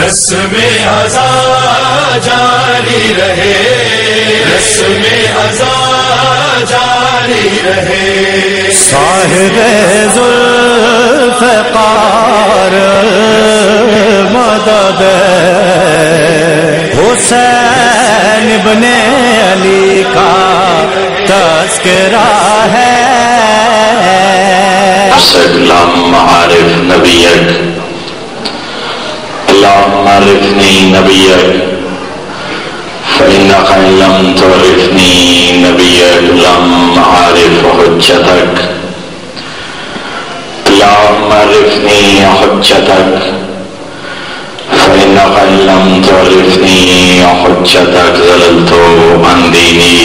رسم ازا جاری رہے، رسم ازا جاری رہے، صاحب ذوالفقار مدد حسین ابن علی کا تذکرہ ہے۔ اللہم عارف نبیک، اللہم عرفنی نبیک، فإنک إن لم تعرفنی نبیک لم أعرف حجتک، اللہم عرفنی حجتک، فإنک إن لم تعرفنی حجتک ضللت عن دینی،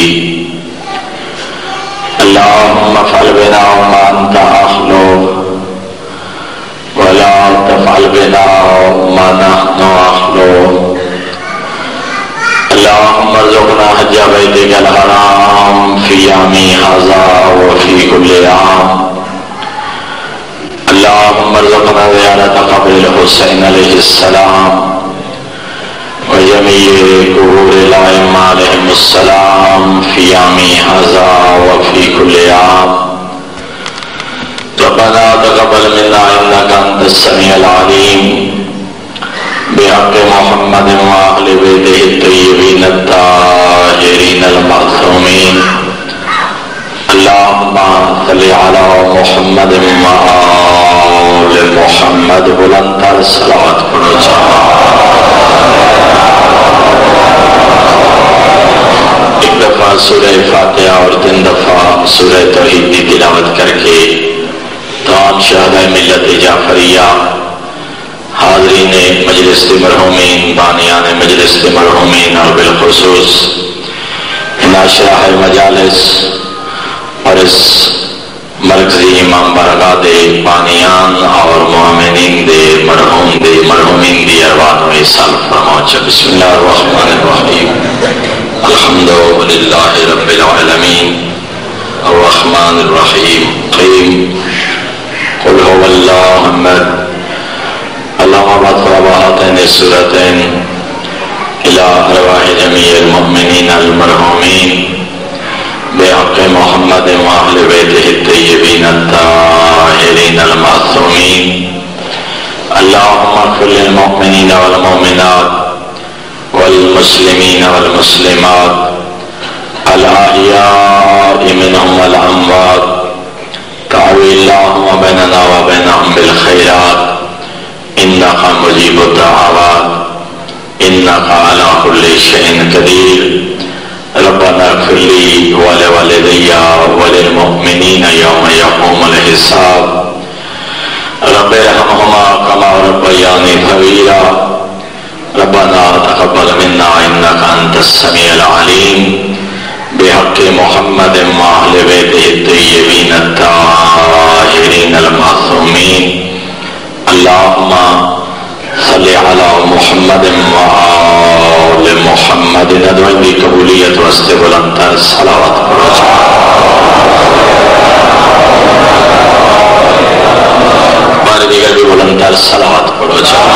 اللہم افعل بنا ما انت اہلہ ولا تفعل بنا ما نحن اہلہ، اللہم ارزقنا حج بیتک الحرام فی یومی ھذا وفی کل عام، اللہم ارزقنا زیارت قبر الحسین علیہ السلام وجمیع قبور الائمہ علیہم السلام فی یومی ھذا وفی کل عام، ربنا تقبل منا انک انت السمیع العلیم بحق محمد وآل بیتہ الطیبین الطاہرین المعصومین، اللہم صلی علی محمد وآل محمد، بلند تر صلوات پڑھو جاؤ۔ ایک دفعہ سورہ فاتحہ اور 3 دفعہ سورہ توحید کی تلاوت کر کے تمام شہدائے ملت جعفریہ، حاضرین مجلس مرحومین، بانیان مجلس مرحومین، اور بالخصوص ناشرہ مجالس اور اس مرکزی امام بارگاہ دے بانیان اور معامنین دے مرحومین دی ارواح و ایصال فرماؤ۔ بسم اللہ الرحمن الرحیم، الحمدللہ رب العالمین الرحمن الرحیم قیم قل هو اللہ احد اللہم بارک هاتین السورتین الى ارواح جمیع المؤمنین المرحومین بحق محمد وآل بیتہ الطیبین الطاہرین المعصومین، اللہم اغفر للمؤمنین والمؤمنات والمسلمین والمسلمات الاحیاء منہم والاموات، تعوی اللہم بیننا وبینہم بالخیرات انک مجیب الدعوات انک علی کل شیء قدیر، ربنا اغفر لی ولوالدی وللمؤمنین یوم یقوم الحساب، رب ارحمہما کما ربیانی صغیرا، ربنا تقبل منا انک انت السمیع العلیم بحق محمد وآل بیتہ الطیبین الطاہرین المعصومین، اللہم صلی علی محمد وآل محمد، ندعو کی قبولیت واسطے بلند تر صلوات پڑھو جاؤ۔ بارے دیگر بھی بلند تر صلوات پڑھو جاؤ۔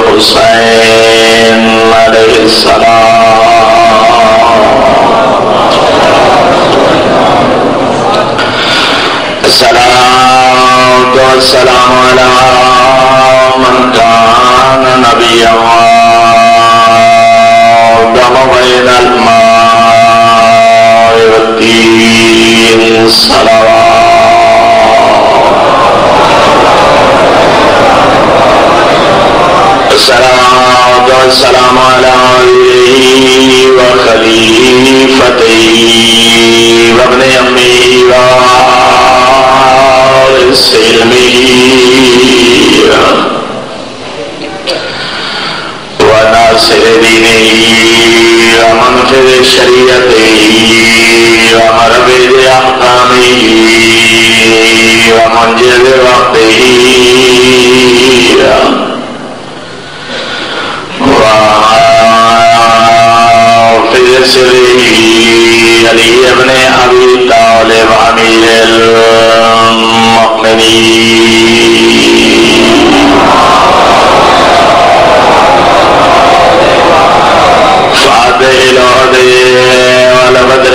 الحسین علیہ السلام والسلام على من كان نبيا ودم بين الماء والدين الصلاة والسلام على وخليفتي وابن أمي وارث علمي وناصر دينه ومنفذ شريعته ومربد أحكامه ومنجز وقته علي بن ابي طالب امير المؤمنين فاتح العهد والبدر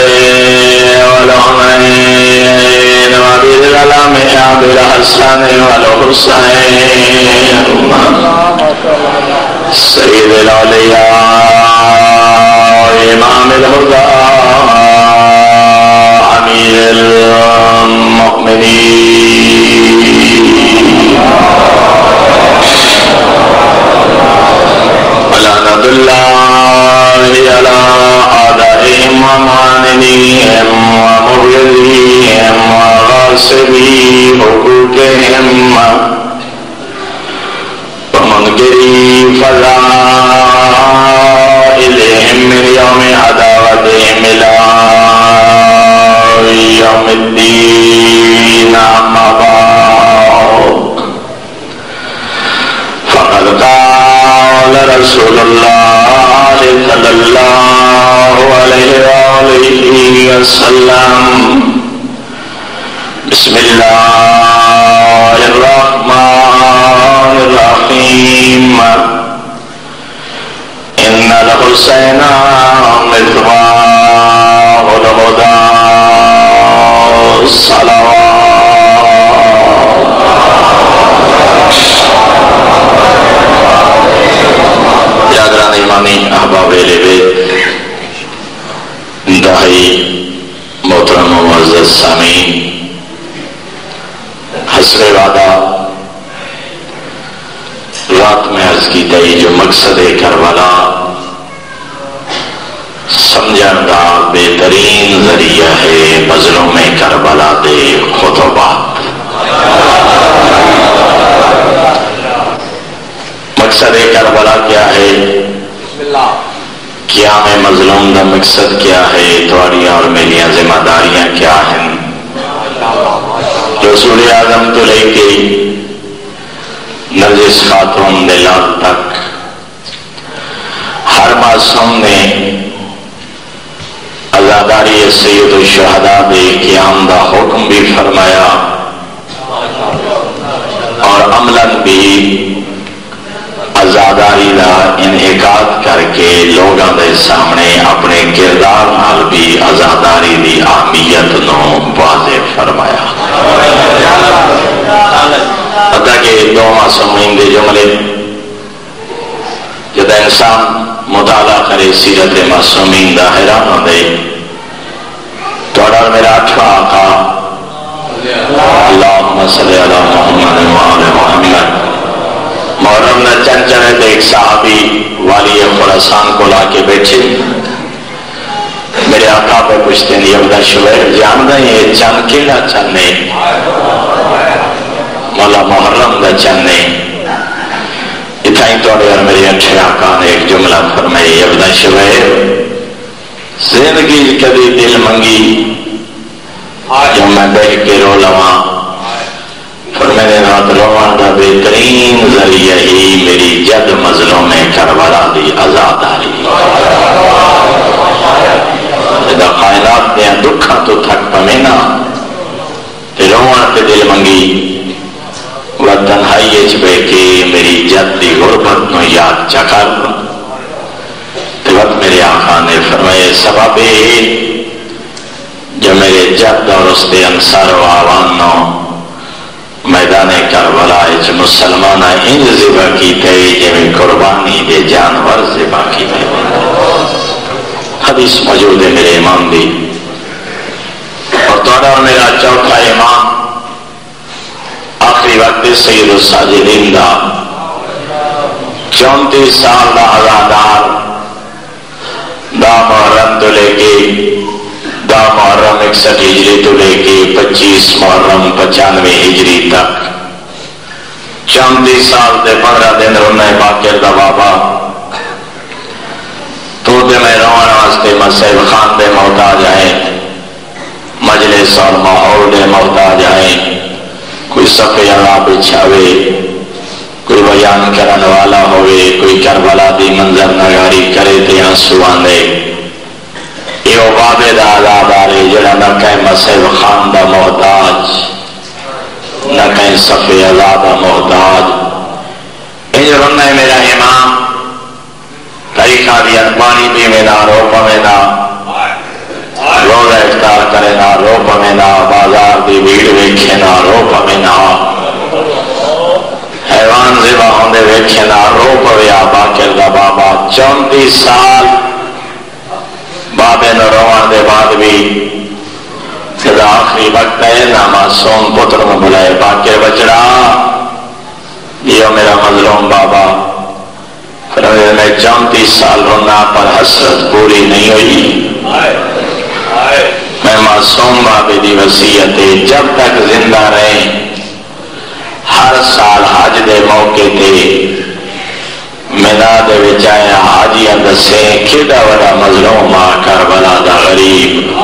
والعمين وابي العلام ابي الحسن والحسين سيد الاولياء امام الهدى امير المؤمنين ولعنة الله على اعدائهم ومعانديهم ومبغضيهم وغاصبي حقوقهم ومنكري فضائلهم من يوم عداوتهم إلى يوم الدين. أما بعد فقد قال رسول الله صلى الله عليه وآله وسلم: بسم الله الرحمن الرحيم. إن الحسين مصباح الهدى صلوات. جاگران ایمانی احباب اہل بیت، انتہائی محترم و معزز سامعین، حسب وعدہ رات میں عرض کی تھی جو مقصد کربلا سمجھن کا بہترین ذریعہ ہے مظلوم میں کربلا دے خطبات. مقصد کربلا کیا ہے؟ قیام مظلوم کا مقصد کیا ہے؟ تھوڑی اور میری ذمہ داریاں کیا ہیں؟ رسول اعظم تو لے کے نرجس خاتون دلال تک ہر معصوم نے عزاداری سید الشہداء دے قیام دا حکم بھی فرمایا اور عملاً بھی عزاداری دا انعقاد کر کے لوگوں دے سامنے اپنے کردار نال بھی عزاداری دی اہمیت نو واضح فرمایا. پتہ کہ دو معصومین دے جملے جب انسان مطالعہ کرے سیرت معصومین دا حیران ہو دے. توڑا میرا 8واں آقا اللہم صلی علی محمد وآل محمد محرم نہ چن چنے تو ایک صحابی والی خراسان کو لا کے بیٹھے میرے آقا پہ پوچھتے ہیں یہ بدا شبیر جان دیں یہ چن کیڑا چنے؟ مولا محرم دا چنے. اتھائی توڑے اور میرے 8 آقا نے ایک جملہ فرمائی یہ بدا شبیر زندگی کبھی دل منگی جو میں بیٹھ کے رو لواں فرمانے رات روان دا بہترین ذریعہ ہی میری جد مظلوم کربلا دی عزاداری. دا کائنات دیا دکھا تو تھک پمینا روان پہ دل منگی و تنہائی اچ بے کے میری جد دی غربت نو یاد چکر. وقت میرے آقا نے فرمائے سبب جو میرے جد اور اس دے انصار و آوان نو میدان کربلا مسلمان انج ذبح کیتے جی قربانی دے جانور ذبح کیتے. حدیث موجود ہے میرے امام دی. اور تھوڑا اور میرا چوتھا امام آخری وقت سید الساجدین دا 34 سال دا عزادار دا محرم تو لے کے دا محرم 61 ہجری تو لے کے 25 محرم 95 ہجری تک 34 سال دے 15 دن رونا باقر دا بابا تو دے میں روان واسطے مسیب خان دے محتاج آئے، مجلس اور ماحول دے محتاج آئے. کوئی صفحے اللہ بچھاوے، کوئی بیان کرن والا ہوئے، کوئی کربلا دی منظر نگاری کرے تے آنسو آندے. یہ وہ بابے دا عزادار ہے جڑا نہ کہیں مسیب خان دا محتاج نہ کہیں صفحے اللہ دا محتاج. یہ جو رنہ ہے میرا امام طریقہ دی اتبانی بھی میں نہ رو پویں نہ روزہ افطار کرے نہ رو پویں نہ بازار دی بھیڑ ویکھے نہ رو پویں نہ حیوان ذبح ہوندے ویکھے نہ رو پویا. باقر دا بابا 34 سال بابے نو روان دے بعد بھی جدا آخری وقت ہے نہ معصوم پتر میں بلائے باقر بچڑا یہ میرا مظلوم بابا. پھر میں 34 سال رونا پر حسرت پوری نہیں ہوئی. میں معصوم بابے دی وصیت جب تک زندہ رہے ہر سال حج دے موقع تے مینا دے وچایا حاجیاں دسیں کیڑا وڈا مظلوم آ کربلا دا غریب.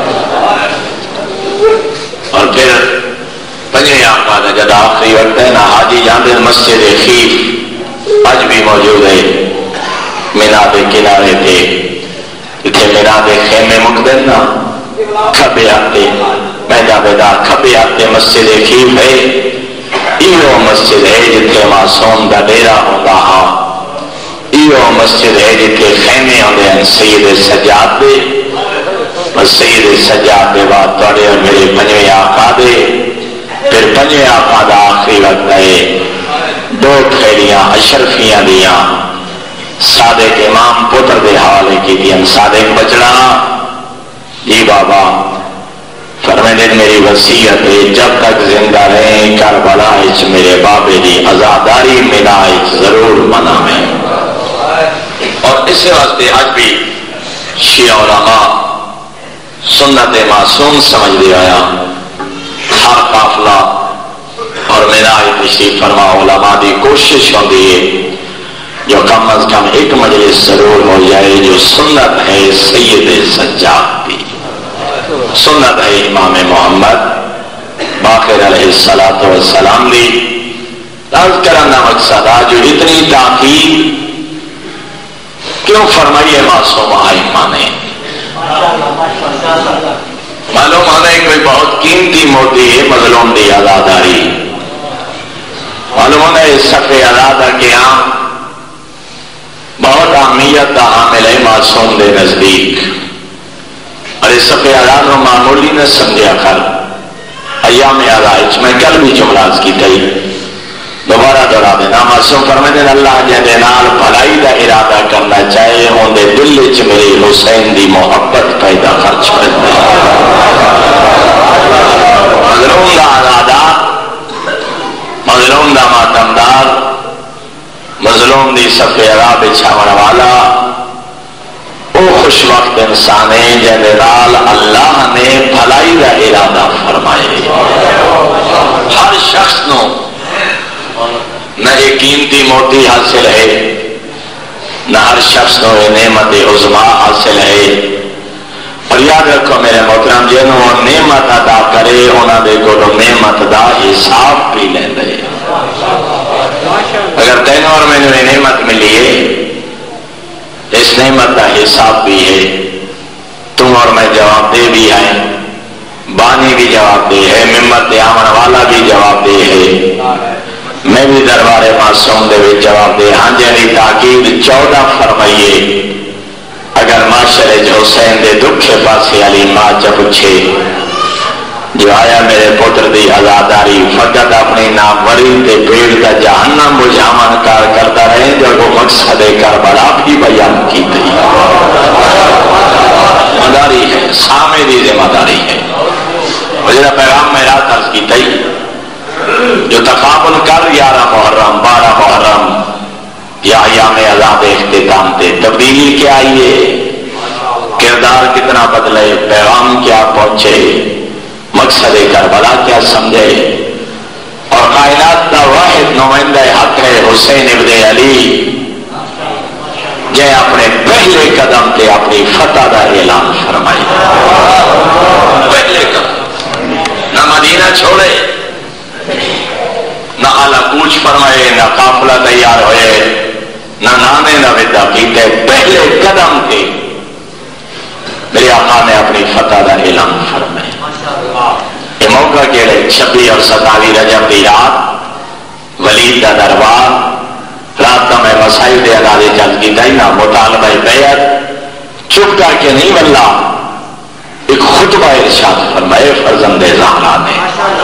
اور پھر پنجویں آقا دا جد آخری وقت ہے نا حاجی جاندے مسجد خیف اج بھی موجود ہے مینا دے کنارے تے اتنے مینا دے خیمے مقدر نا کھبے آتے میدہ بیدا کھبے آتے مسجد خیف ہے. ایو مسجد ہے جتنے معصوم دا ڈیرا ہوتا ہاں. ایو مسجد ہے جتنے خیمے ہوتے ہیں سید سجاد دے. بس سید سجاد دے بعد توڑے اور میرے پنجویں آقا دے. پھر پنجویں آقا دا آخری وقت ہے 2 تھیلیاں اشرفیاں دیاں صادق امام پتر دے حوالے کی دیاں. صادق بچڑا جی بابا فرمائے میری وصیت ہے جب تک زندہ رہیں کربلا اچ میرے بابے دی عزاداری مینا اچ ضرور مناویں. اور اس واسطے آج بھی شیعہ علماء سنت معصوم سمجھ دے آیا ہر قافلہ اور مینا تشریف فرما علماء دی کوشش ہوتی ہے جو کم از کم ایک مجلس ضرور ہو جائے جو سنت ہے سید سجاد دی، سنت ہے امام محمد باقر علیہ السلام دی. عرض کرنا مقصد جو اتنی تاکید کیوں فرمائیے معصوم ائمہ نے؟ معلوم ہونا ہے کوئی بہت قیمتی موتی ہے مظلوم دی عزاداری. معلوم ہونا ہے صفحے عزادہ کے ہاں بہت اہمیت کا حامل ہے معصوم دے نزدیک. اور اس صفحے عزادہ معمولی نہ سمجھا کر ایام عزائج میں کل بھی جملات کی تھی دوبارہ دہرا دینا. معصوم فرمائے اللہ جے نال بھلائی دا ارادہ کرنا چاہے ہوں دے دل وچ میری حسین دی محبت پیدا کر چھوڑے. مظلوم دا عزادار، مظلوم دا ماتمدار، مظلوم دی صفحے عزا بچھاون والا او خوش وقت انسان ہے جے نال اللہ نے بھلائی دا ارادہ فرمائے. ہر شخص نو نہ ایک قیمتی موتی حاصل ہے نہ ہر شخص نو نعمت عظما حاصل ہے. اور یاد رکھو میرے محترم جنہوں نعمت ادا کرے انہوں نے کو نعمت دا حساب بھی لیں دے. اگر تینوں اور میں نے نعمت ملی ہے اس نعمت کا حساب بھی ہے. تم اور میں جواب دے بھی ہیں، بانی بھی جواب دے ہے، ممت آمن والا بھی جواب دے ہے، میں بھی دربار معصوم دے بھی جواب دے. ہاں جی تاکید 14 فرمائیے اگر معاشرے جو حسین دے دکھ پاسے علی ماں جب پوچھے جو آیا میرے پتر دی آزاداری فقط اپنی ناموری تے پیڑ کا جہنم بجھاون کار کرتا رہے جو وہ مقصد کربلا بھی بیان کی تھی. ذمہ داری ہے، سامے دی ذمہ داری ہے. وجہ پیغام میں رات عرض کی تھی جو تقابل کر 11 محرم 12 محرم یا ایام آزاد اختتام تے تبدیلی کیا آئی ہے، کردار کتنا بدلے، پیغام کیا پہنچے، مقصد کربلا کیا سمجھے. اور کائنات کا واحد نمائندہ حق ہے حسین ابن علی، جے اپنے پہلے قدم تے اپنی فتح کا اعلان فرمائی. پہلے قدم نہ مدینہ چھوڑے، نہ اعلی کوچ فرمائے، نہ قافلہ تیار ہوئے، نہ نانے نہ ودا کیتے، پہلے قدم تے میرے آقا نے اپنی فتح کا اعلان فرمایا. یہ موقع کہڑے 26 اور 27 رجب کی رات ولید کا دربار رات کا میں مسائل دے ادارے چل کی تھی نا مطالبہ بیعت چپ کر کے نہیں بنلا، ایک خطبہ ارشاد فرمائے فرزند زہرا نے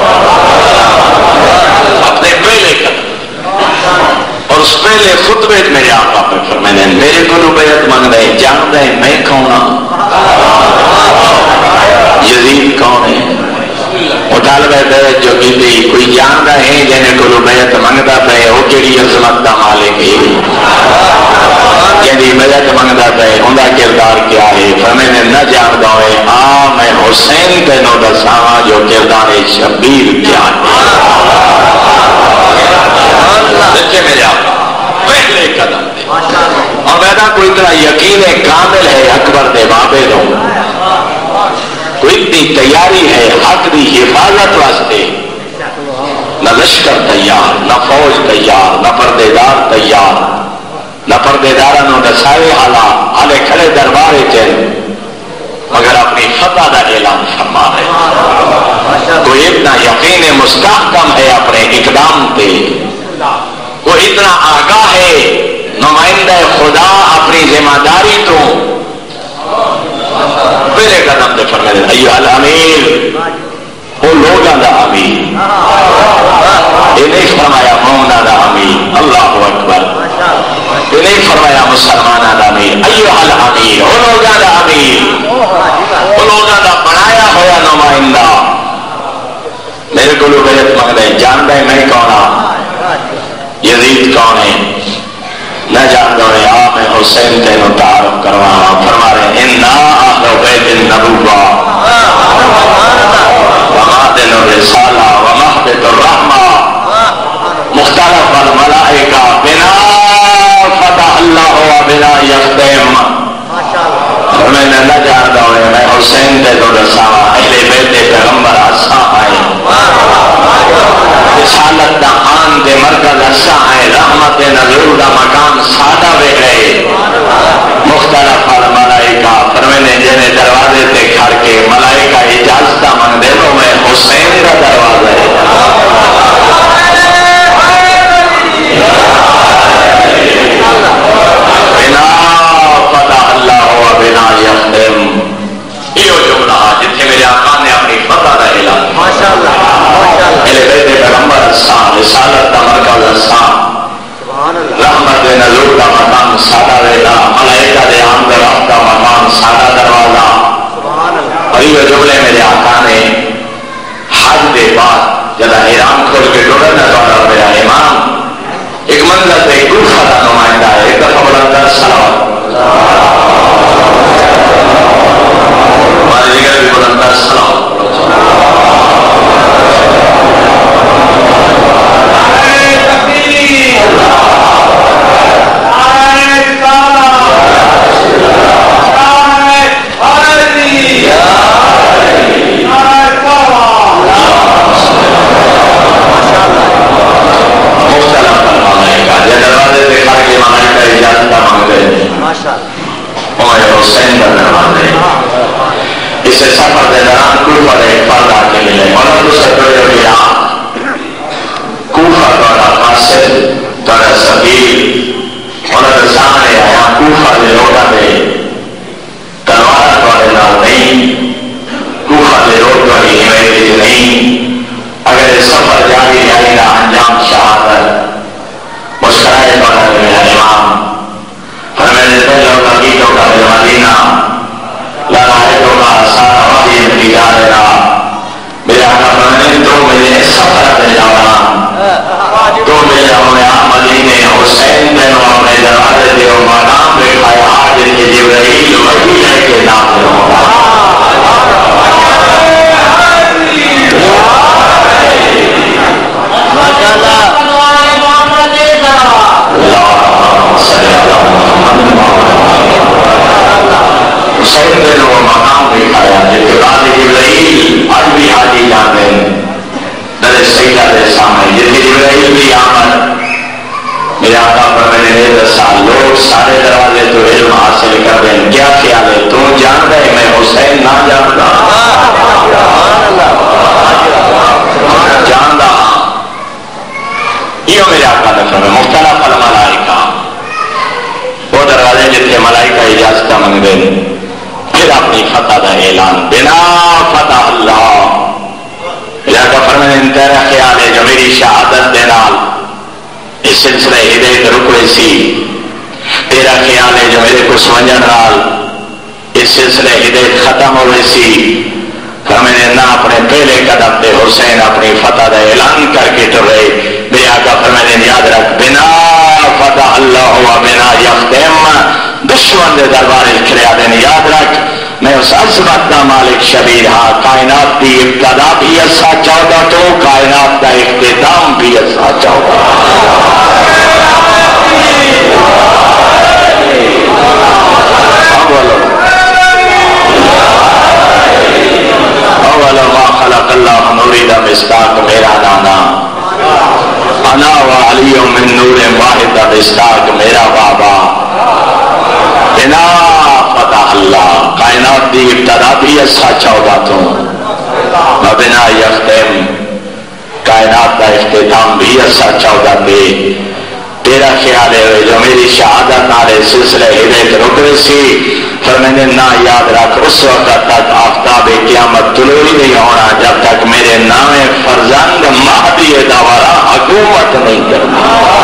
اپنے پہلے قدم، اور اس پہلے خطبے میرے آقا پہ فرمائے میرے کو بیعت مانگ رہے جان رہے میں کون ہوں، یزید کون ہے، مطالبہ بیعت جو کی تھی کوئی جانتا ہے جنہیں کو بیعت منگتا پہ وہ کیڑی عظمت کا مالک ہے، جنہیں بیعت منگتا پہ ان کا کردار کیا ہے. فرمایا نہ جانتا ہوئے آ میں حسین تینوں دساواں جو کردار شبیر کیا ہے. سچے میرے آقا پہلے قدم دے اور ویدہ کوئی طرح یقین کامل ہے اکبر دے بابے دوں، کوئی اتنی تیاری ہے حق دی حفاظت واسطے، نہ لشکر تیار، نہ فوج تیار، نہ پردے دار تیار، نہ پردے داروں دسائے حالے کھڑے دربارے چل مگر اپنی فتح کا اعلان فرما رہے. کوئی اتنا یقین مستحکم ہے اپنے اقدام پہ، کوئی اتنا آگاہ ہے نمائندہ خدا اپنی ذمہ داری تو پہلے قدم دے فرمائے ایوہ الامیر، وہ لوگاں دا امیر، یہ نہیں فرمایا مومنہ دا امیر، اللہ اکبر، یہ نہیں فرمایا مسلمانہ دا امیر، ایوہ الامیر، وہ لوگاں دا امیر، وہ لوگاں دا بنایا ہوا نمائندہ. میرے کو لوگ بیعت مانگ رہے جانتا ہے میں کون ہوں، یزید کون ہے، نہ جانتا ہوئے آپ میں حسین تینوں تعارف کروانا. فرما رہے انا اہل بیت النبوہ ومعدن الرسالہ ومہبت الرحمہ مختلف الملائکہ بنا فتح اللہ و بنا یختم. میں نے نہ جانتا ہوئے میں حسین تینوں رسالہ اہل بیت پیغمبر آسا آئے، رسالت دا آن دے مرکز اسا ہے، رحمت نزول دا مقام سادہ بے گئے مختلف الملائکہ. فرمانے جنہیں دروازے تے کھڑ کے ملائکہ اجازت مانگ دے تو میں حسین کا دروازہ ہے. بنا فتح اللہ و بنا یختم، یہ جملہ جتنے میرے آقا نے اپنی فتح کا اعلان ماشاءاللہ پیغمبر اسلام رسالت کا مرکز اسلام رحمت نزول کا مقام سادہ ویلا ملائکہ دے آمد رفت کا مقام سادہ دروازہ. اور یہ جملے میرے آقا نے حج دے بعد جب احرام کھول کے ڈوڑا نہ دوڑا میرا امام ایک منزل پہ کوفہ کا نمائندہ ہے، ایک دفعہ بلند صلوات ہمارے جگہ بھی بلند صلوات حسین کا دروازے. اسے سفر دے دوران کوفہ دے فرد آ کے ملے اور دوسرے بڑے بڑے کوفہ دوڑا مسجد دوڑا سبیل اور سامنے آیا کوفہ دے روڈا دے تلوار دوڑے نال نہیں کوفہ دے روڈ والی سفر جاری رہے گا انجام شہادت مسکرائے پڑا میرا امام فرمائے پہلوں کا گیتوں کا مدینہ لڑائیوں کا سارا وادی انتظار میرا فرمائے تو میرے سفر میں جانا تو میرا مدینے حسین بن اپنے دروازے دے مقام پہ کھایا آج کے جبرائیل وہی ہے کہ نام ہوگا حسین بن وہ مقام پہ کھایا جب بعد جبرائیل آج بھی حاجی جاتے ہیں در سیدہ دے سامنے جتنی جبرائیل بھی آمد میرے آقا پر میں نے دسا لوگ سارے دروازے تو علم حاصل کر دیں کیا خیال ہے تو جان رہے میں حسین نہ جانتا جانتا یہ میرے آقا نے فرمایا مختلف الملائکہ وہ دروازے جتنے ملائکہ اجازت منگ دیں پھر اپنی فتح دا اعلان بنا فتح اللہ میرے آقا فرمایا تیرا خیال ہے جو میری شہادت دے نال اس سلسلہ ہدایت رکوے سی تیرا خیال ہے جو میرے کو سمجھن نال اس سلسلہ ہدایت ختم ہوئے سی فرمایا نہ اپنے پہلے قدم پہ حسین اپنی فتح دا اعلان کر کے تو رہے میرے آقا فرمایا یاد رکھ بنا فتح اللہ و بنا یختم دشمن دے دربار کھڑیا دین یاد رکھ میں اس عظمت دا مالک شبیر ہاں کائنات دی ابتدا بھی ایسا چاہتا تو کائنات دا اختتام بھی ایسا چاہتا اول ما خلق اللہ نوری دا مصداق میرا نانا انا و علی من نور واحد دا مصداق میرا بابا بنا فتح اللہ کائنات دی ابتدا بھی ایسا چاہتا تو بنا یختم کائنات دا اختتام بھی ایسا چاہتا تھے تیرا خیال ہے جو میری شہادت نالے سلسلہ ہدایت رکھے سی فرمانے نہ یاد رکھ اس وقت تک آفتاب قیامت طلوع نہیں ہونا جب تک میرے نام فرزند مہدی دوارا حکومت نہیں کرنا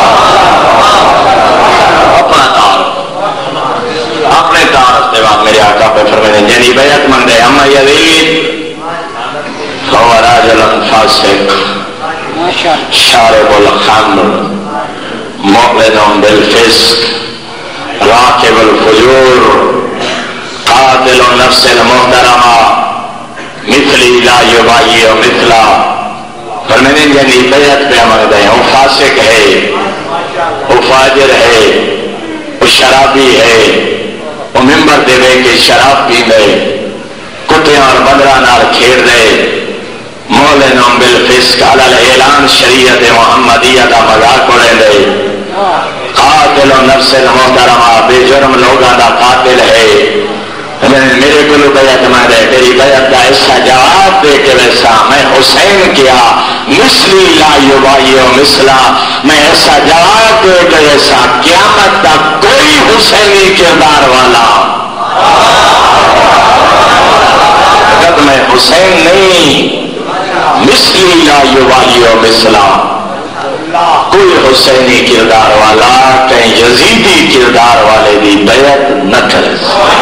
اپنا تعارف اپنے تعارف دیوان میرے آقا پہ فرمانے جنی بیعت مندے اما یزید هو راجل فاسق شارب الخمر مؤمن بالفسق راکب الفجور قاتل النفس المحترمہ مثلی لا یبائی و مثلا فرمانے یعنی بیعت پہ ہمیں دیں وہ فاسق ہے وہ فاجر ہے وہ شرابی ہے وہ ممبر دے دے کہ شراب پی لے کتے اور بدرہ نار کھیر دے مولن بالفسق علی الاعلان شریعت محمدیہ کا مذاق اڑے دے قاتل نفس المحترمہ بے جرم لوگاں دا قاتل ہے میرے کو بیعت میں دے تیری بیعت کا ایسا جواب دے کہ ویسا میں حسین کیا مثلی لا یبائی و مثلا میں ایسا جواب دے کہ ویسا قیامت تک کوئی حسینی کردار والا جب میں حسین نہیں مثلی لا یبائی و مثلا کوئی حسینی کردار والا کہیں یزیدی کردار والے دی بیعت نہ کرے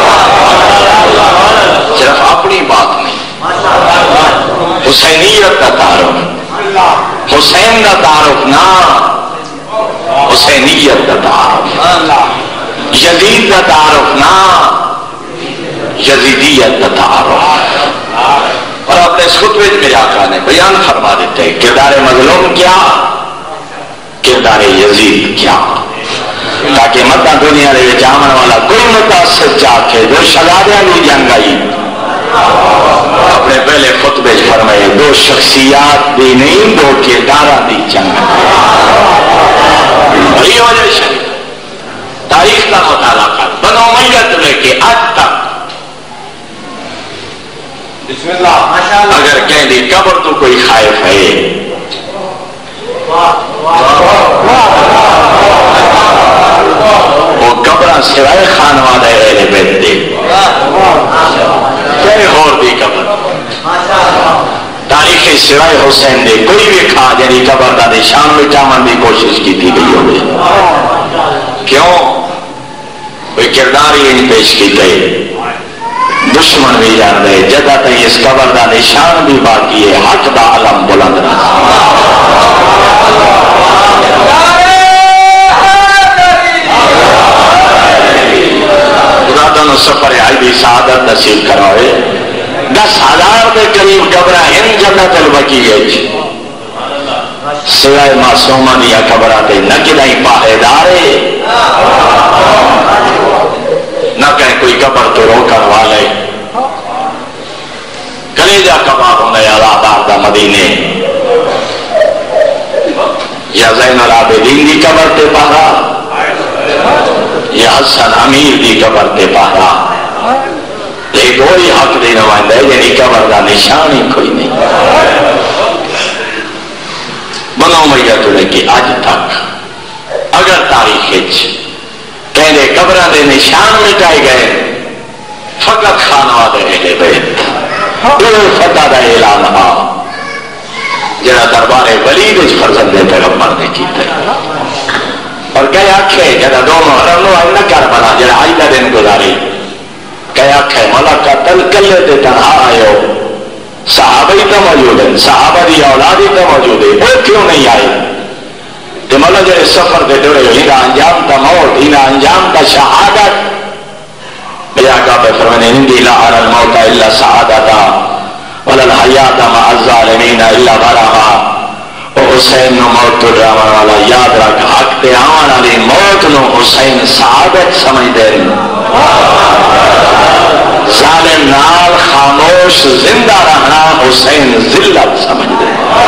صرف اپنی بات نہیں حسینیت کا تعارف حسین کا تعارف نہ حسینیت کا تعارف یزید کا تعارف نہ یزیدیت کا تعارف اور اپنے اس خطبے میرے آقا نے بیان فرما دیتے کردار مظلوم کیا کردار یزید کیا تاکہ مدہ دنیا دے جامن والا کوئی متاثر چاہتے جو شہادیاں نہیں جنگائی اپنے پہلے خطبے فرمائے دو شخصیات بھی نہیں دو کردارہ دی جنگ بڑی وجہ شریف تاریخ کا مطالعہ کر بنو امیہ لے کے آج تک بسم اللہ اگر کہیں دی قبر تو کوئی خائف ہے وہ قبرہ سوائے خانوادہ اہل بیت دے کہے غور دی قبر تاریخ کتنے سوائے حسین دے کوئی بھی کھا جی قبر دا نشان مٹاون کی کوشش کی گئی ہوگی؟ کیوں؟ کوئی کردار ہی نہیں پیش کیتے، دشمن بھی جان رہے جدہ تھی اس قبر دا نشان بھی باقی ہے، حق دا علم بلند نہ خدا تنو سفر عیدی سعادت نصیب کروئے۔ 10,000 کے قریب قبرہ ان جنت البقیع سوائے معصومہ دیا قبرہ تے نہ کدائی پاہدارے نہ کہیں کوئی قبر تو روکن والے کلیجہ کباب ہونے آباد دا مدینے یا زین العابدین دی قبر تے پہرا یا حسن امیر دی قبر تے پہرا، لیکن کوئی حق دی نمائندہ ہے یعنی قبر دا نشان ہی کوئی نہیں۔ بنو امیہ تو لے کے آج تک اگر تاریخ کہنے قبرہ دے نشان مٹائے گئے فقط خانوادے اہل بیت دو فتح دا اعلان آ جڑا دربار ولید اس فرزند پیغمبر نے کیتا اور کہے آکھے جڑا دو محرم نو نہ کر بنا جڑا آج دا دن گزاری کہے آکھے ملکہ تل کلے تے تنہا آئے صحابہ ہی تو موجود ہیں، صحابہ دی اولادی تو موجود ہے، وہ کیوں نہیں آئی؟ تو مولا جڑے سفر دے ڈرے ہوئی ہینا انجام تا موت، ہینا انجام تا شہادت۔ بیا آقا پہ فرمانے اندی لا ارى الموت الا سعادتا ولا الحیات مع الظالمین الا برہا۔ او حسین نو موت تو ڈرامان والا یاد رکھ حق تے آمان علی موت نو حسین سعادت سمجھ دیں، ظالم نال خاموش زندہ رہنا حسین ذلت سمجھ دے۔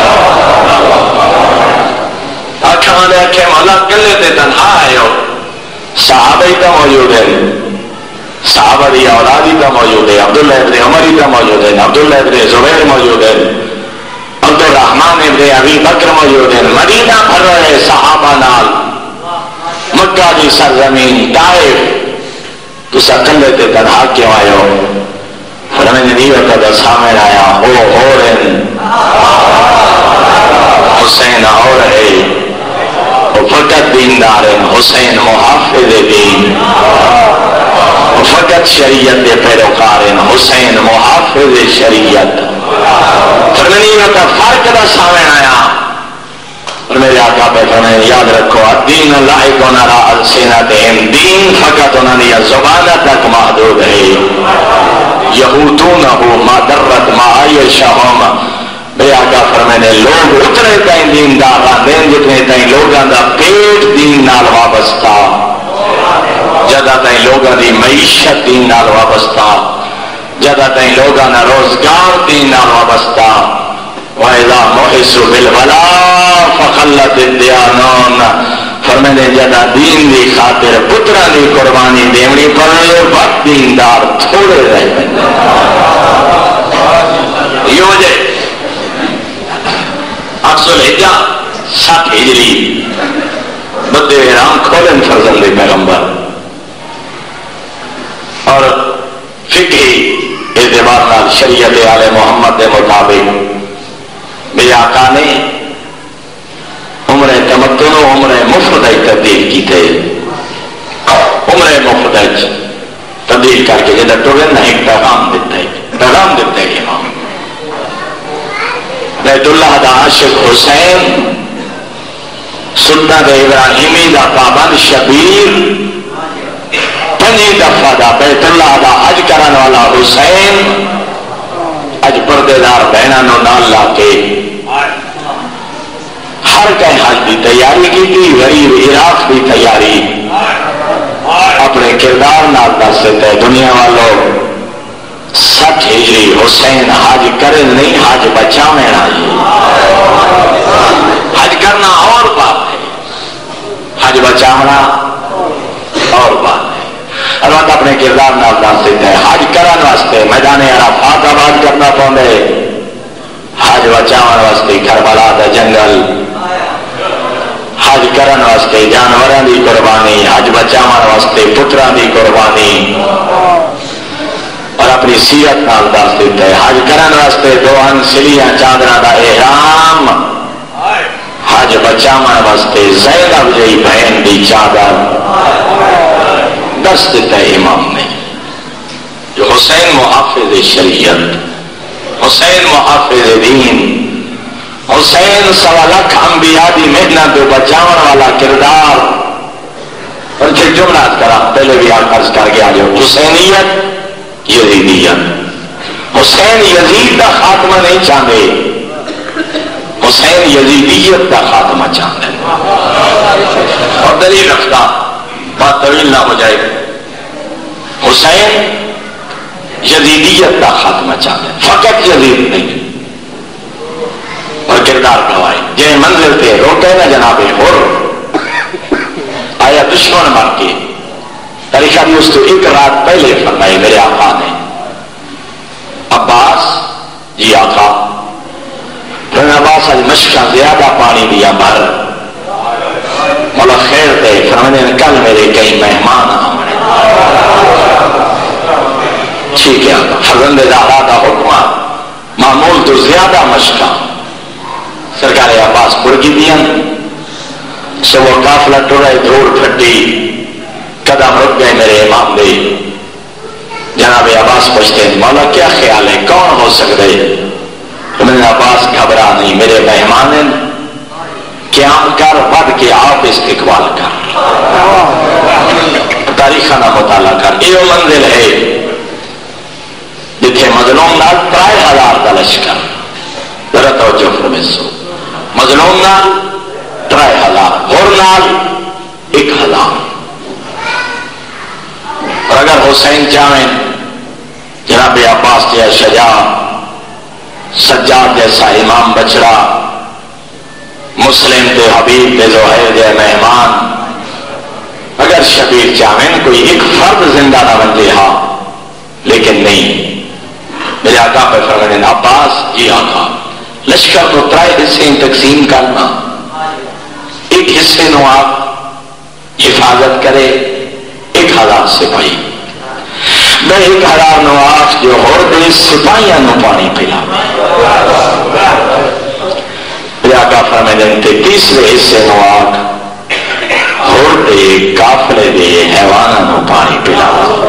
آنکھاں دے کہ مولا کلے تے تنہا ہے ہو، صحابہ ہی تو موجود ہیں، صحابہ دی اولادی تو موجود ہے، عبداللہ ابن عمر ہی تو موجود ہیں، عبداللہ ابن زبیر موجود ہیں، عبدالرحمن ابن ابی بکر موجود ہیں، مدینہ بھر رہے صحابہ نال، مکہ دی سرزمین طائف تو سکندے تے تنہا کیوں آئے ہو؟ فرمانے نہیں ہوتا دا سامن آیا ہو رہن حسین ہو رہے وہ فقط دیندار ہیں، حسین محافظ دین، وہ فقط شریعت دے پیروکار ہیں، حسین محافظ شریعت۔ فرمانے نہیں ہوتا فرق دا سامن آیا اور میرے آقا پہ فرمانے یاد رکھو الدین لائق نرا السنتہم، دین فقط انہوں نے زبان تک محدود ہے، یہودونہ ما درت ما عیشہم۔ میرے آقا فرمانے لوگ اتنے تائیں دین دار دین جتنے تائیں لوگاں دا پیٹ دین نال وابستہ، جدہ تائیں لوگاں دی معیشت دین نال وابستہ، جدہ تائیں لوگاں دا روزگار دین نال وابستہ۔ وَإِذَا مُحِسُّ بِالْوَلَا فَخَلَّتِ الدِّيَانُونَ، فرمانے جدہ دین دی خاطر پترہ دی قربانی دیمنی پر وقت دیندار تھوڑے رہے یہ وجہ 800 7 ہجری بدے رام کھولن فرزند پیغمبر اور فقہی اعتبار نال شریعت آل محمد کے مطابق میرے آقا نے عمر تمتن و عمر مفرد تبدیل کی تھے، عمر مفرد تبدیل کر کے جدہ ٹورن نہ ایک پیغام دیتا ہے امام بیت اللہ دا عاشق حسین، سنت ابراہیمی دا پابند شبیر، 5 دفعہ دا بیت اللہ دا حج کرن والا حسین، اج پردے دار بہنوں نال لا کے ہر کہیں حج کی تیاری کی تھی، غریب عراق کی تیاری اپنے کردار نال دس دیتا ہے دنیا والوں 60 ہجری حسین حج کرن نہیں حج بچاویں آئی، حج کرنا اور بات ہے، حج بچاونا اور بات ہے۔ البتہ اپنے کردار نال دس دیتا ہے حج کرن واسطے میدان عرفات آباد کرنا پوندے، حج بچاون واسطے کربلا دا جنگل، حج کرن واسطے جانوراں دی قربانی، حج بچاون واسطے پتراں دی قربانی، اور اپنی سیرت نال دس دیتا ہے حج کرن واسطے تے دوہن سلیاں چادرہ دا احرام حج بچاون واسطے زینب جی بہن دی چادر دس دیتا ہے امام نے. جو حسین محافظ شریعت، حسین محافظ دین، حسین 1.25 لاکھ انبیاء دی محنت بچاون والا کردار. اور پھر جملہ کرا پہلے بھی عرض کر گیا جو حسینیت یزیدیت. حسین یزید دا خاتمہ نہیں چاہتے، حسین یزیدیت دا خاتمہ چاہتے ہیں. اور دلیل رکھتا بات طویل نہ ہو جائے، حسین یزیدیت دا خاتمہ چاہتے ہیں، فقط یزید نہیں. اور کردار گوائے جن منزل پہ روکے نا جناب اور آیا دشمن مر کے طریقہ بھی اس کو ایک رات پہلے فرمائی میرے آقا نے، عباس جی آقا پھر عباس آج مشکہ زیادہ پانی دیا بھر مولا خیر دے فرمانے کل میرے کئی مہمان آمنے. ٹھیک ہے آقا فرزند زہرا دا حکمہ معمول تو زیادہ مشکہ سرکار عباس پرگی دیا سے وہ قافلہ ٹوڑے دھوڑ پھٹی قدم رک گئے میرے امام دے. جناب عباس پوچھتے ہیں مولا کیا خیال ہے کون ہو سکتے؟ میں نے عباس گھبرا نہیں، میرے مہمان ہیں، قیام کر بڑھ کے آپ استقبال کر، تاریخہ نہ مطالعہ کر. یہ منزل ہے جتھے مظلوم نال 3000 کا لشکر، ذرا توجہ فرمیسو، مظلوم نال 3000 اور نال 1000. اور اگر حسین چاہیں جناب عباس جیسا شجاع، سجاد جیسا امام بچڑا، مسلم تے حبیب تے زہیر جے مہمان، اگر شبیر چاہیں کوئی ایک فرد زندہ نہ بن جے ہاں، لیکن نہیں. میرے آقا پہ فرمانے عباس جی آقا لشکر تو 3 حصے تقسیم کرنا، ایک حصے نو آپ حفاظت کرے 1000 سپاہی، میں 1000 نو آپ جو ہور دے سپاہیاں نو پانی پلا. میرے آقا فرمانے تے تیسرے حصے نو آپ ہور دے قافلے دے حیواناں نو پانی پلا.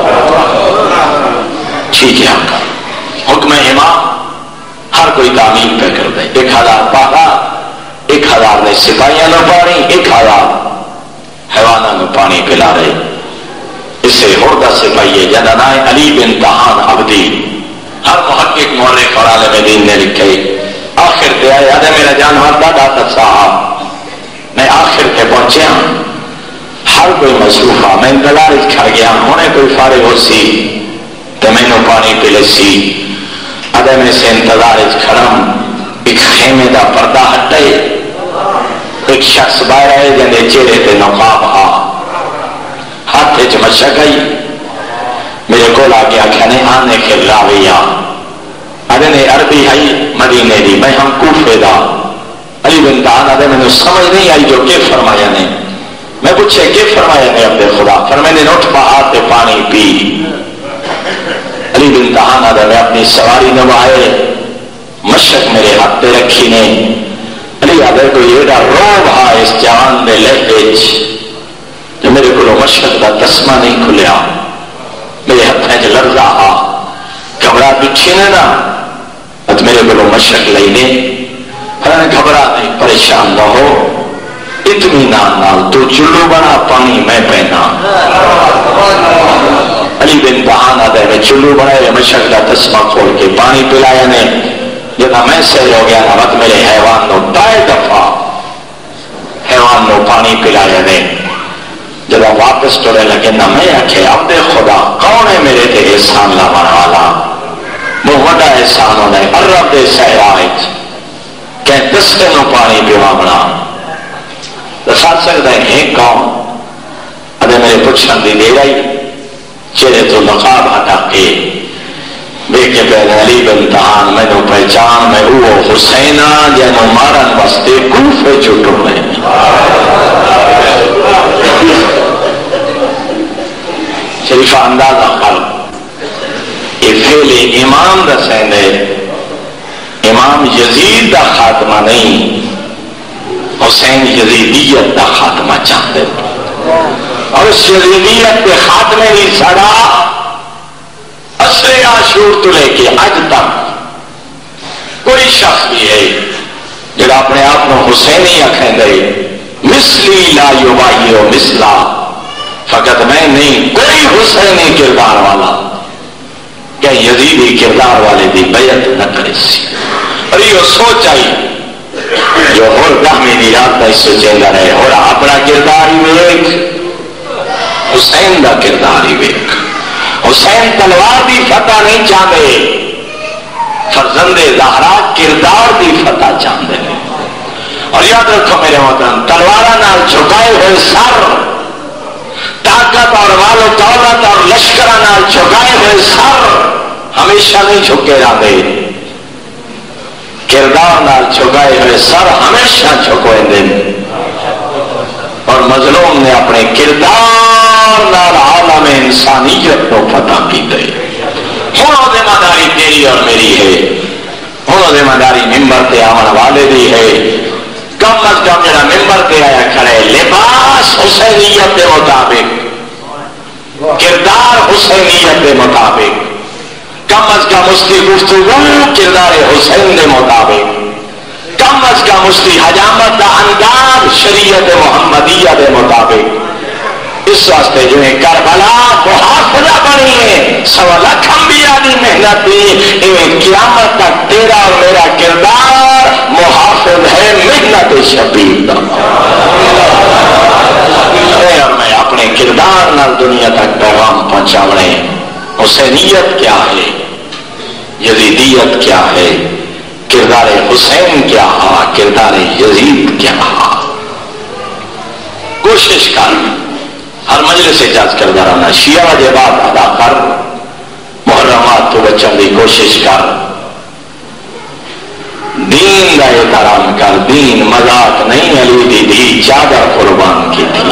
ٹھیک ہے آقا حکم امام ہر کوئی تعمیل پہ کر دے. 1000 پالا، 1000 نے سپاہیاں نو پانی، 1000 حیواناں نو پانی پلا رہے. اسے ہردہ سپاہی جنہ نائے علی بن طحان عبدی. ہر محقق مورخ اور عالم دین نے لکھے آخر تے آئے ادھے میرا جانور دادا تک صاحب میں آخر تے پہنچے ہوں، ہر کوئی مصروفہ میں انتظار کھڑ گیا ہونے کوئی فارغ ہو سی تو میں نو پانی پلے سی. ادھے میں سے انتظار کھڑم ایک خیمے دا پردہ ہٹے، ایک شخص باہر آئے جنہیں چہرے تے نقاب ہاں ہاتھ مشک آئی میرے کو آگے آخیا آنے کے راویہ ادھے نے عربی آئی مدینے دی میں ہم کوفے دا علی بن طحان. ادھے میں سمجھ نہیں آئی جو کہ فرمایا نے. میں پوچھے کہ فرمایا نے عبد خدا فرمانے اٹھ پہاڑ تے پانی پی. علی بن طحان ادھے میں اپنی سواری نوائے مشک میرے ہاتھ تے رکھی نے. علی ادھے کوئی ایڈا روب ہا اس جان دے لہجے جو میرے کو مشک کا تسمہ نہیں کھلیا، میرے ہاتھ لرزا ہا گھبرا پیچھے نے نا تو میرے کو مشک لینے گھبرا نہیں پریشان نہ ہو اطمینان نال تو چلو بنا پانی میں پہنا. علی بن طحان ادھے میں چلو بنائے مشک کا تسمہ کھول کے پانی پلایا نے. جب میں سیر ہو گیا نا میرے حیوان نو 2 دفعہ حیوان نو پانی پلایا نے. جب واپس ٹرے لگے نا میں آخیا عبد خدا کون ہے میرے تے احسان لاون والا؟ وہ بڑا احسان ہونا ہے عرب دے صحرا کہ دستے نو پانی پیواونا. دسا سکتا ہے کون؟ ادھے میرے پوچھن دی دیر آئی چہرے تو نقاب ہٹا کے دیکھ کے پہلے علی بن طحان میں نو پہچان میں وہ حسینہ جنو مارن واسطے کوفے چھٹو میں. شریفہ اندازہ کر یہ فعل امام دسیں دے یزید دا خاتمہ نہیں، حسین یزیدیت دا خاتمہ چاہتے اور اس یزیدیت کے خاتمے کی سڑا عصر عاشور تو لے کے اج تک کوئی شخص بھی ہے جڑا اپنے آپ کو حسینی آکھیں گے مثلی لا یبایع مثلا، فقط میں نہیں، کوئی حسینی کردار والا کہ یزیدی کردار والے دی بیعت نہ کرے سی۔ اور یہ سوچ آئی جو ہر دہمی دی رات دا سوچیندا رہے اور اپنا کردار ہی ویکھ، حسین دا کردار ہی ویکھ۔ حسین تلوار دی فتح نہیں چاہتے، فرزند زہرا کردار دی فتح چاہتے ہیں۔ اور یاد رکھو میرے محترم، تلوار نال جھکائے ہوئے سر، طاقت اور مال و دولت اور لشکر نال جھکائے ہوئے سر ہمیشہ نہیں جھکے رہتے، کردار نال جھکائے ہوئے سر ہمیشہ جھکوئے دیں۔ اور مظلوم نے اپنے کردار نال عالم انسانیت کو فتح کی گئی۔ ہوں ذمہ داری تیری اور میری ہے، ہوں ذمہ داری ممبر تے آمن والے دی ہے۔ کم از کم جڑا ممبر تے آیا کھڑے لباس حسینیت کے مطابق، کردار حسینیت کے مطابق، کم از کم اس کی گفتگو کردار حسین کے مطابق، کم از کم اس کی حجامت کا انداز شریعت محمدیہ کے مطابق۔ اس واسطے جو ہے کربلا محافظہ بنی ہے، 1.25 لاکھ انبیاء دی محنت دی، قیامت تک تیرا اور میرا کردار محافظ ہے محنت شبیر دا۔ اور میں اپنے کردار نال دنیا تک پیغام پہنچاونے، حسینیت کیا ہے، یزیدیت کیا ہے، کردار حسین کیا ہے، کردار یزید کیا ہے۔ کوشش کر ہر مجلس اجاز کردہ رہنا، شیعہ واجبات ادا کر، محرمات تو بچن دی کوشش کر، دین کا احترام کر، دین مذاق نہیں، علی دی دی چادر قربان کی تھی۔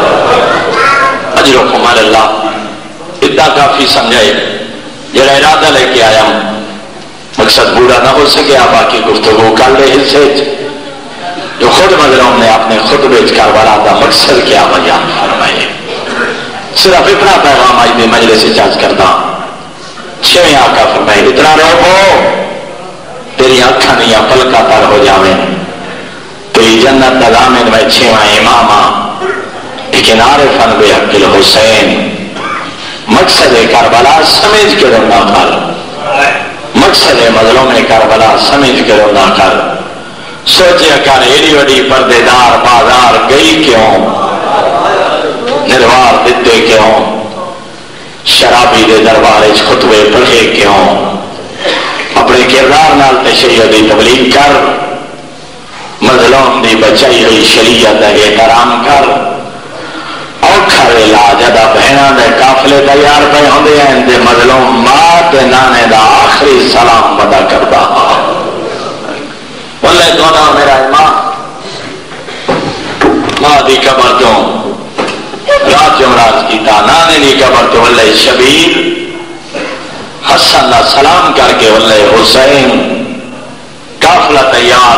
اجرکم اللہ، اتنا کافی سمجھائے، جڑا ارادہ لے کے آیا مقصد پورا نہ ہو سکے، باقی گفتگو کر لے حصے جو خود مظلوم نے اپنے خطبے کربلا کا مقصد کیا بیان فرمائے۔ صرف اتنا پیغام آج بھی مجلس اجاز کرتا، چھویں آقا فرمائے اتنا رہو تیری آنکھاں نیا پلکا تر ہو جاویں، تیری جنت دامن میں چھواں امامہ، لیکن عارفن بے حق الحسین، مقصد کربلا سمجھ کے رونا کر، مقصد مظلوم کربلا سمجھ کے رونا کر، سوچیا کر ایڈی وڈی پردے دار بازار گئی کیوں، نروار دیتے کیوں، شرابی دے دربار خطبے پڑھے کیوں، اپنے کردار نال تشیع دی تبلیغ کر، مظلوم دی بچائی ہوئی شریعت دے احترام کر، اوکھا ویلا جدا بہناں دے قافلے تیار پہ ہوندے ہیں تے مظلوم ماں تے نانے دا آخری سلام بدا کردا۔ واللہ دونا میرا امام ماں دی قبر تو رات جمراز کی تا، نانے دی قبر تو واللہ شبیر حسن دا سلام کر کے واللہ حسین، قافلہ تیار،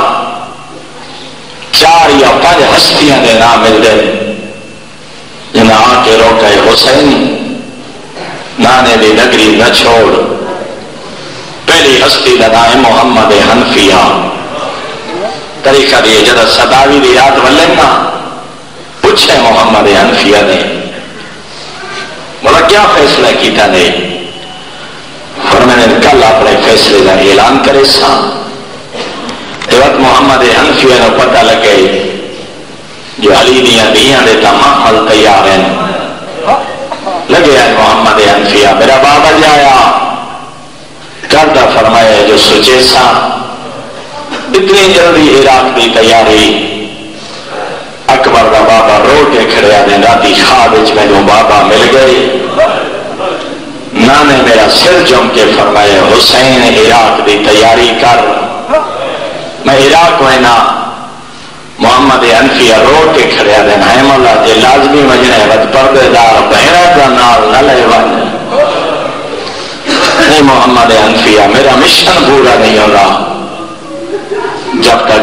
4 یا 5 ہستیاں دے نام مل دے جنہیں آ کے روکے حسین نانے دی نگری نہ چھوڑ۔ پہلی ہستی دا نام محمد حنفیہ، طریقہ دیے جدہ صداوی دی یاد ولنا پوچھے محمد حنفیہ نے بولا کیا فیصلہ کیتا نے، اور میں نے کل اپنے فیصلے کا اعلان کرے سا۔ وقت محمد حنفیہ نے پتہ لگے جو علی دیاں دیاں دے تمام تیار ہیں، لگے ہیں محمد حنفیہ میرا بابا جایا کردہ فرمایا جو سوچے سا، اتنی جلدی عراق کی تیاری، اکبر کا بابا رو کے کھڑے آنے راتی خواب میں جو بابا مل گئے، نانے میرا سر جم کے فرمائے حسین عراق کی تیاری کر، میں عراق میں نا محمد حنفیہ رو کے کھڑے آنے ہیں مولا جے لازمی مجنے ود پردے دار بہرہ کا نال نہ لے ون، نہیں محمد حنفیہ میرا مشن پورا نہیں ہو رہا،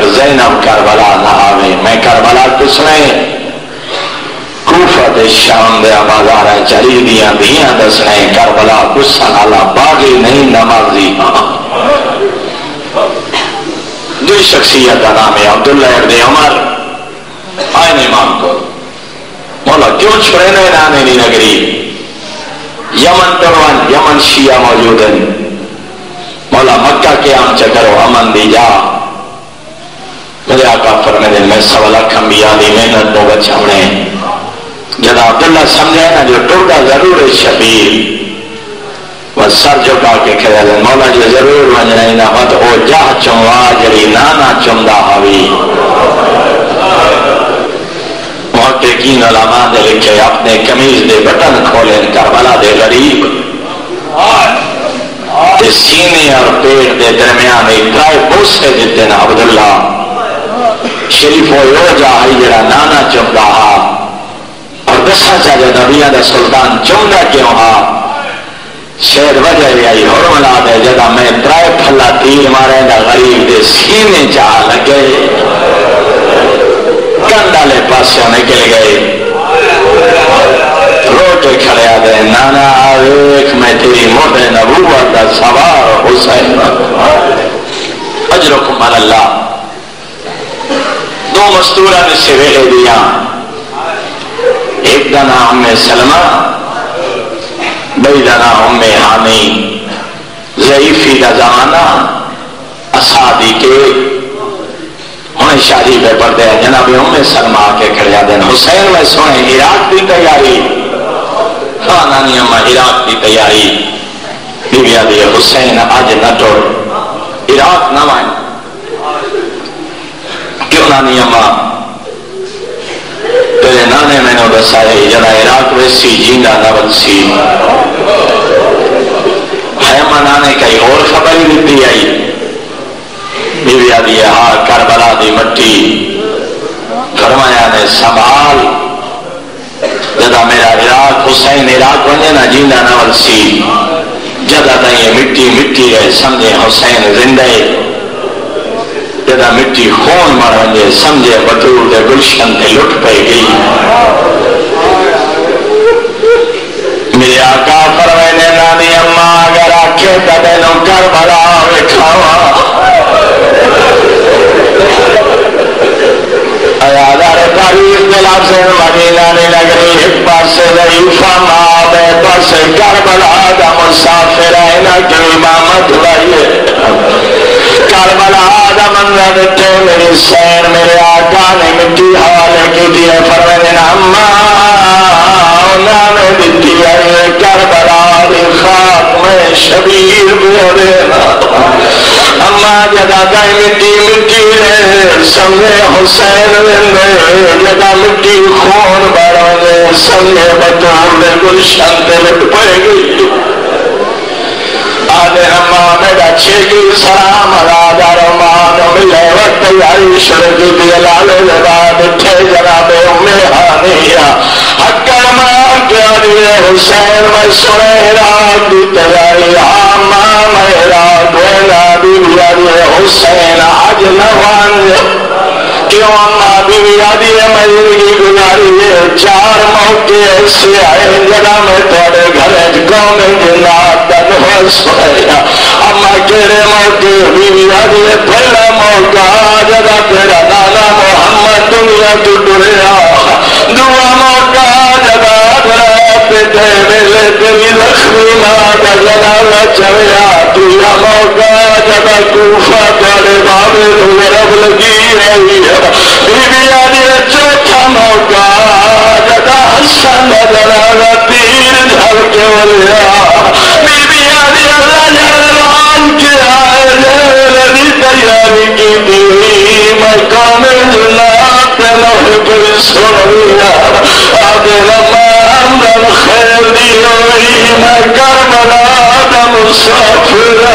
زینب کربلا نہ آوے میں کربلا کس میں کوفہ دے شام دے بازار چلی دیاں دیاں دسنے کربلا گسن والا باغی نہیں نمازی دوی شخصیت کا نام ہے عبداللہ ابن عمر آئین امام کو مولا کیوں چھوڑے نئے نانے نی نگری یمن پروان یمن شیعہ موجود ہیں مولا مکہ کے عام چکرو امن دی جا میرے آقا فرمائے میں سوالہ کھمبیا دی محنت کو بچاونے جدا عبداللہ سمجھے نا جو ٹوٹا ضرور ہے شبیر وہ سر جھکا کے کھڑے لیں مولا جو ضرور ونجنے نا مت او جاہ چموا جڑی نانا چمدہ ہوئی محققین علماء دے لکھے اپنے کمیز دے بٹن کھولیں کربلا دے غریب دے سینے اور پیٹ دے درمیان ایک دائے بوسے دیتے نا عبداللہ شریف و یو جاہی جڑا نانا چمدہ ہا اور دسا چاہے نبیہ دا سلطان چمدہ کیوں ہا شہر وجہ آئی حرملا دے جدا میں ترائے پھلا تیر مارے دا غریب دے سینے چاہ لگے کندالے پاسے نکل گئے روٹے کھڑے آدھے نانا آویک میں تیری مدہ نبوت دا سوار حسین اجرکم اللہ دو مستورہ نے سے ویلے دیا ایک دا نام سلمہ بیدنا ام حامی ضعیفی دا زمانہ اسادی کے انہیں شادی پہ پڑھتے ہیں جناب ام سلمہ کے کھڑیا دیں حسین میں سوئیں عراق کی تیاری خانانی امہ عراق کی تیاری بی بی آدھی حسین آج نہ توڑ عراق نہ مائیں کیوں نانی امہ تیرے نانے میں نے بسائے جنا عراق ویسی جیندہ نبل سی حیمہ نانے کئی اور خبری دیتی آئی بی بی آدھی ہاں کربلا دی مٹی فرمایا نے سنبھال جدا میرا عراق حسین عراق بنے نا جیندہ نبل سی جدا دائیں مٹی مٹی ہے سمجھے حسین زندہ جدا مٹی خون مرنجے سمجھے بطور دے گلشن تے لٹ پہ گئی میرے آقا فرمائنے نانی اممہ اگر آکھے تدینوں کربلا وکھاوا ایادار تاریخ دلاب سے مدینہ نے لگری ایک پاسے ضعیفہ ماں بے پاسے کربلا دا مسافر اینا کی امامت لائیے کربلا دا منظر دیتے میری سین میرے آقا نے مٹی حوالے کی دیئے فرمائنے اممہ میں دیتی ہے کربلا دی خاک میں شبیر بیورینا اممہ جدا گئی مٹی مٹی رہے سمجھے حسین لندے جدا مٹی خون بڑھانے سمجھے بطور دے گلشن تے لٹ پڑے گئی آدھے اممہ میرا چھیگی سلام راجہ رمان ملے وقت یاری شرکی دیلالے لباد تھے جناب حانیہ حق امان کیا دیئے حسین میں سنے راک دی تیاری آمہ میں راک وینا بیویا دیئے حسین آج نوان کیوں اممہ بیویا دیئے میں زندگی گزاری ہے چار موقع ایسے آئے جنا میں توڑے گھرج قوم جنات کا نفس ہویا اممہ کیرے موقع بیویا دیئے پہلا موقع جدا تیرا نانا محمد دنیا تو ڈریا دعا موقع جدا دھرا پیٹے ملے تیری لخمی ماں کا جنالا چویا تیرا موقع جدا کوفہ تیرے بابے تو رب لگی رہی ہے بیوی آدھی چوتھا موقع جدا حسن جنالا تیر جھل کے ولیا بیوی آدھی اللہ جلوان کے آئے لدی تیاری کی دیوی مقام جنات لوح پر سنویا آدھے لمان دل خیر دیوئی میں کربلا دا مسافرہ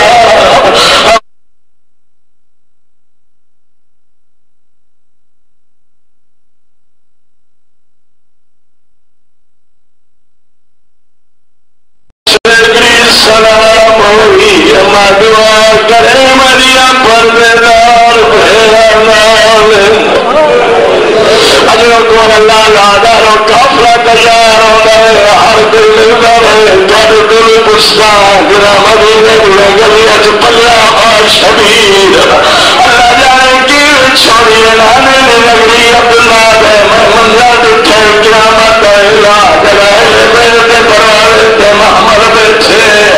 سلام ہوئی اما دعا کرے مریم پردیدار بھیرا حجر کو اللہ لادارو کافلا تیار ہوتا ہے ہر دل ملتا ہے تھوڑے دل گستا جنا مدینے بلے گلیاں چ پلیا اور شبیر اللہ جانے کی چھوڑی نانے نے نگری عبداللہ دے منزل دکھے قیامت ہے لا جلائے بیٹے پروارے تے محمد بیٹھے